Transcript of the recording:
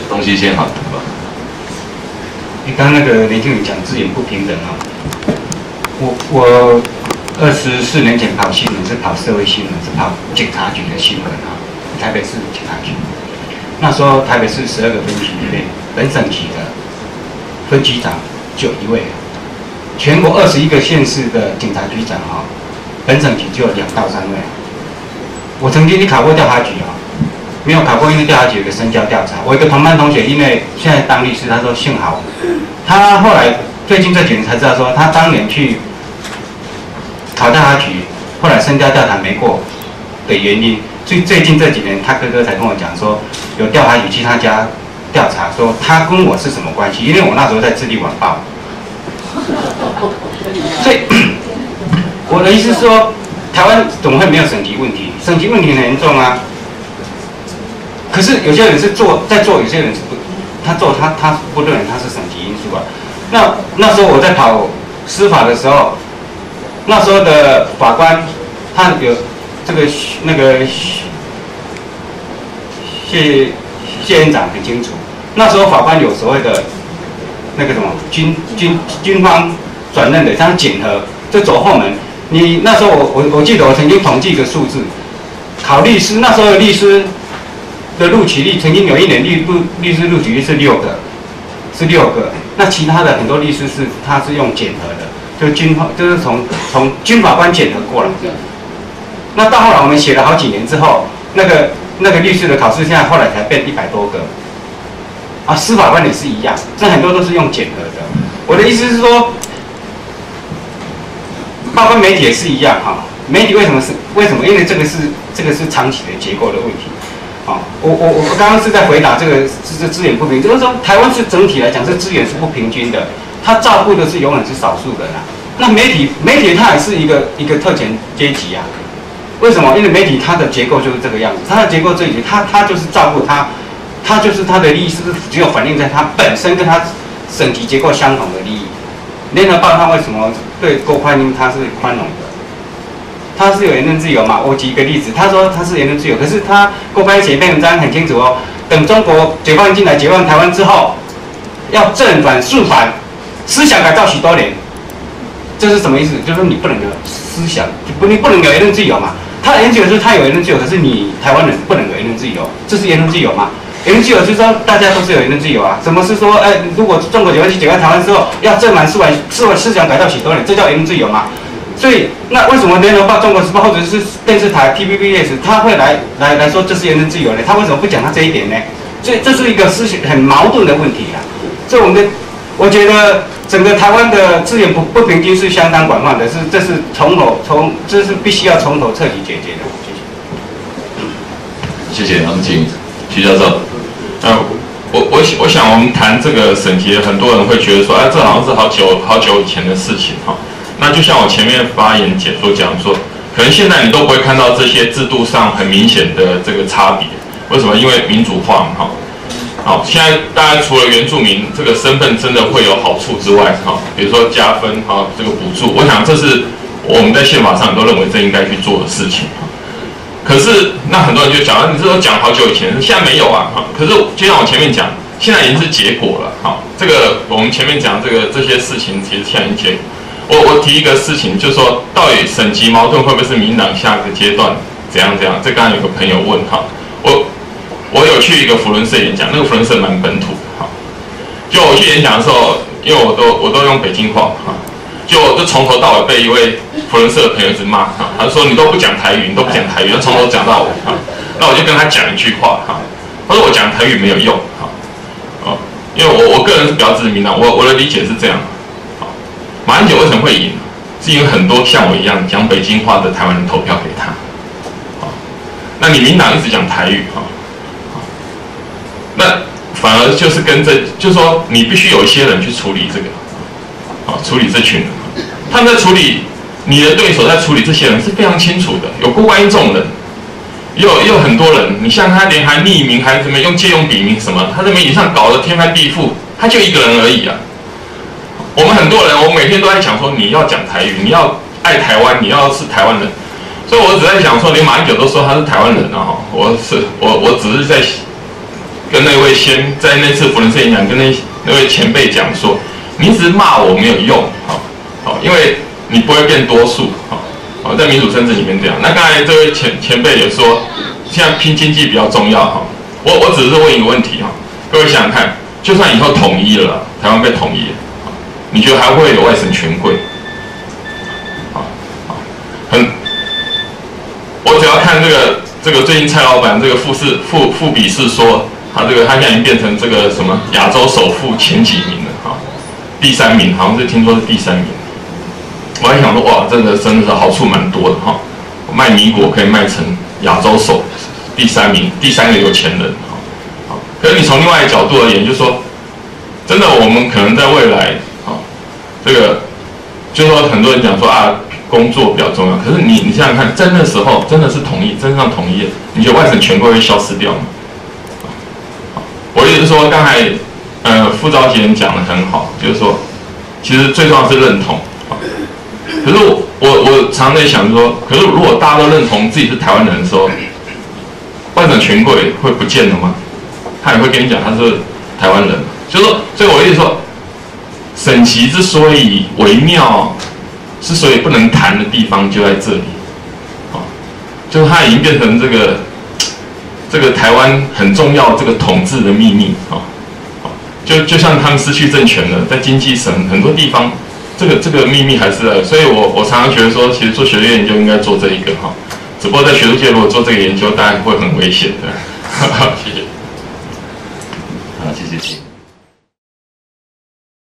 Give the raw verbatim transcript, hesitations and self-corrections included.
东西先好，好吧？ 你刚刚那个年轻人讲资源不平等啊，我我二十四年前跑新闻是跑社会新闻，是跑警察局的新闻啊，台北市警察局。那时候台北市十二个分局里面，本省级的分局长就一位，全国二十一个县市的警察局长啊，本省级就有两到三位。我曾经去考过调查局啊。没有考过，因为调查局有个深交调查。我一个同班同学，因为现在当律师，他说幸好，他后来最近这几年才知道说，他当年去考调查局，后来深交调查没过的原因。最最近这几年，他哥哥才跟我讲说，有调查局去他家调查，说他跟我是什么关系？因为我那时候在《智利晚报》，所以我的意思是说，台湾怎么会没有省级问题？省级问题很严重啊。可是有些人是做在做，有些人是不，他做他他不认为他是省级因素啊。那那时候我在跑司法的时候，那时候的法官他有这个那个谢谢院长很清楚，那时候法官有所谓的那个什么军军军方转任的，像检核就走后门。你那时候我我我记得我曾经统计一个数字，考律师那时候的律师的录取率，曾经有一年律律律师录取率是六个，是六个。那其他的很多律师是他是用检核的，就军就是从从军法官检核过来的。那到后来我们写了好几年之后，那个那个律师的考试现在后来才变一百多个，啊，司法官也是一样，那很多都是用检核的。我的意思是说，包括媒体也是一样哈。媒体为什么是为什么？因为这个是这个是长期的结构的问题。啊，我我我刚刚是在回答这个是资源不平，就是说台湾是整体来讲，这资源是不平均的，它照顾的是永远是少数人啊。那媒体媒体它也是一个一个特权阶级啊，为什么？因为媒体它的结构就是这个样子，它的结构这一级，它它就是照顾它，它就是它的利益是只有反映在它本身跟它省级结构相同的利益。联合报它为什么对郭宽英它是宽容的？他是有言论自由嘛？我举一个例子，他说他是言论自由，可是他郭宽英写一篇文章很清楚哦，等中国解放进来解放台湾之后，要正反肃反，思想改造许多年，这是什么意思？就是说你不能有思想，不你不能有言论自由嘛？他的言论自由是他有言论自由，可是你台湾人不能有言论自由，这是言论自由吗？言论自由就是说大家都是有言论自由啊。什么是说，哎，如果中国解放去解放台湾之后，要正反肃反，思思想改造许多年，这叫言论自由吗？所以，那为什么联合报、中国时报或者是电视台 T V B S 他会来来来说这是言论自由呢？他为什么不讲他这一点呢？所以这是一个思想很矛盾的问题啊。所以我们的，我觉得整个台湾的资源不不平均是相当广泛的，是这是从头从这是必须要从头彻底解决的。 谢谢。谢谢杨静徐教授。呃，我我我想我们谈这个省级，很多人会觉得说，哎，这好像是好久好久以前的事情哈。那就像我前面发言解说讲说，可能现在你都不会看到这些制度上很明显的这个差别。为什么？因为民主化哈。好，现在大家除了原住民这个身份真的会有好处之外，哈，比如说加分哈，这个补助，我想这是我们在宪法上都认为这应该去做的事情。可是那很多人就讲，你这都讲好久以前，现在没有啊哈。可是就像我前面讲，现在已经是结果了哈。这个我们前面讲这个这些事情，其实现在已经结果。我我提一个事情，就是说，到底省级矛盾会不会是民党下个阶段怎样怎样？这刚刚有个朋友问哈，我我有去一个福伦社演讲，那个福伦社蛮本土的哈。就我去演讲的时候，因为我都我都用北京话哈，就我就从头到尾被一位福伦社的朋友一直骂哈，他说你都不讲台语，你都不讲台语，他从头讲到尾哈。那我就跟他讲一句话哈，他说我讲台语没有用哈，哦，因为我我个人是比较支持民党，我我的理解是这样。马英九为什么会赢？是因为很多像我一样讲北京话的台湾人投票给他。好，那你民党一直讲台语哈，那反而就是跟这，就是说你必须有一些人去处理这个，好，处理这群人。他们在处理你的对手，在处理这些人是非常清楚的。有郭观音这种人，也有也有很多人，你像他连还匿名，还怎么用借用笔名什么，他在媒体上搞得天翻地覆，他就一个人而已啊。我们很多人，我每天都在讲说，你要讲台语，你要爱台湾，你要是台湾人。所以我只在想说，连马英九都说他是台湾人啊！我是我我只是在跟那位先在那次福伦社演讲，跟那那位前辈讲说，你只是骂我没有用，好，好，因为你不会变多数，好，好，在民主政治里面这样。那刚才这位前前辈也说，现在拼经济比较重要，哈，我我只是问一个问题，哈，各位想想看，就算以后统一了，台湾被统一了，你觉得还会有外省权贵？好，好，很，我只要看这个这个最近蔡老板这个富士富富比士说。他这个，他现在已经变成这个什么亚洲首富前几名了哈，第三名好像是听说是第三名。我还想说，哇，这个真的是好处蛮多的哈，卖米果可以卖成亚洲首第三名，第三个有钱人哈。好，可是你从另外一个角度而言，就是说，真的我们可能在未来啊，这个就是说很多人讲说啊，工作比较重要，可是你你想想看，在那时候真的是统一，真正统一，你觉得外省权贵会消失掉吗？我意思是说，刚才呃傅昭杰讲的很好，就是说，其实最重要是认同。可是我我我常常在想说，可是如果大家都认同自己是台湾人的时候，外省权贵会不见了吗？他也会跟你讲他是台湾人。就是说，所以我意思说，省籍之所以微妙，之所以不能谈的地方就在这里。啊，就是它已经变成这个。这个台湾很重要，这个统治的秘密啊，就就像他们失去政权了，在经济省很多地方，这个这个秘密还是在，所以我我常常觉得说，其实做学术研究应该做这一个哈，只不过在学术界如果做这个研究，当然会很危险的，谢谢。